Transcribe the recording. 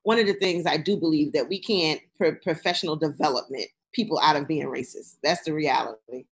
one of the things I do believe that we can't professional development people out of being racist. That's the reality.